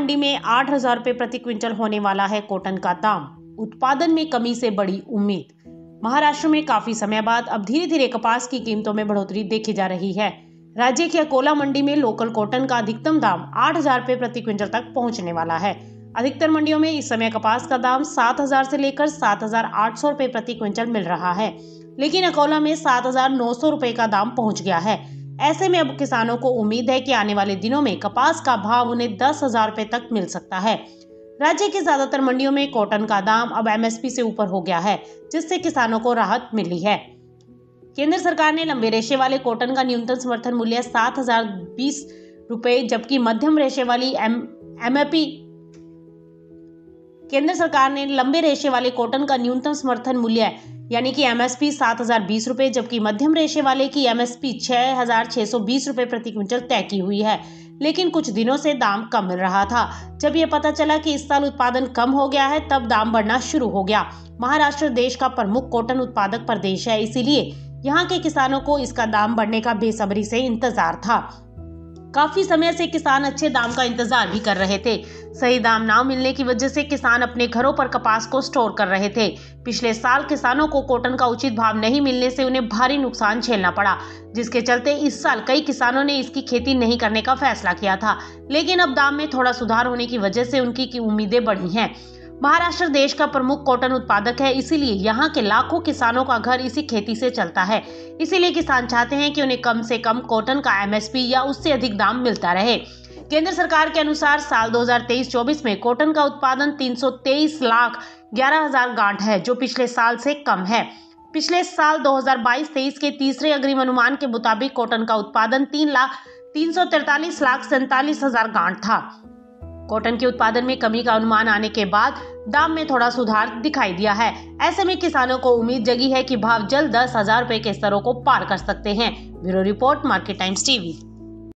मंडी में 8,000 रुपये प्रति क्विंटल होने वाला है कॉटन का दाम। उत्पादन में कमी से बड़ी उम्मीद। महाराष्ट्र में काफी समय बाद अब धीरे धीरे कपास की कीमतों में बढ़ोतरी देखी जा रही है। राज्य की अकोला मंडी में लोकल कॉटन का अधिकतम दाम 8,000 रुपये प्रति क्विंटल तक पहुंचने वाला है। अधिकतर मंडियों में इस समय कपास का दाम 7,000 से लेकर 7,800 रुपये प्रति क्विंटल मिल रहा है, लेकिन अकोला में 7,900 रुपये का दाम पहुंच गया है। ऐसे में अब किसानों को उम्मीद है कि आने वाले दिनों में कपास का भाव उन्हें 10,000 रुपये तक मिल सकता है। राज्य की ज्यादातर मंडियों में कॉटन का दाम अब एमएसपी से ऊपर हो गया है, जिससे किसानों को राहत मिली है। केंद्र सरकार ने लंबे रेशे वाले कॉटन का न्यूनतम समर्थन मूल्य 7,020 रुपये जबकि मध्यम रेशे वाली एमएपी केंद्र सरकार ने लंबे रेशे वाले कॉटन का न्यूनतम समर्थन मूल्य यानी कि एमएसपी 7,020 रुपये जबकि मध्यम रेशे वाले की एमएसपी 6,620 रुपये प्रति क्विंटल तय की हुई है। लेकिन कुछ दिनों से दाम कम मिल रहा था। जब ये पता चला कि इस साल उत्पादन कम हो गया है, तब दाम बढ़ना शुरू हो गया। महाराष्ट्र देश का प्रमुख कॉटन उत्पादक प्रदेश है, इसीलिए यहाँ के किसानों को इसका दाम बढ़ने का बेसब्री से इंतजार था। काफी समय से किसान अच्छे दाम का इंतजार भी कर रहे थे। सही दाम ना मिलने की वजह से किसान अपने घरों पर कपास को स्टोर कर रहे थे। पिछले साल किसानों को कॉटन का उचित भाव नहीं मिलने से उन्हें भारी नुकसान झेलना पड़ा, जिसके चलते इस साल कई किसानों ने इसकी खेती नहीं करने का फैसला किया था। लेकिन अब दाम में थोड़ा सुधार होने की वजह से उनकी उम्मीदें बढ़ी हैं। महाराष्ट्र देश का प्रमुख कॉटन उत्पादक है, इसीलिए यहाँ के लाखों किसानों का घर इसी खेती से चलता है। इसीलिए किसान चाहते हैं कि उन्हें कम से कम कॉटन का एमएसपी या उससे अधिक दाम मिलता रहे। केंद्र सरकार के अनुसार साल 2023-24 में कॉटन का उत्पादन 323,11,000 गांठ है, जो पिछले साल से कम है। पिछले साल 2022-23 के तीसरे अग्रिम अनुमान के मुताबिक कॉटन का उत्पादन 3,43,47,000 गांठ था। कॉटन के उत्पादन में कमी का अनुमान आने के बाद दाम में थोड़ा सुधार दिखाई दिया है। ऐसे में किसानों को उम्मीद जगी है कि भाव जल्द 10,000 रुपये के स्तरों को पार कर सकते हैं। Bureau report, Market Times TV.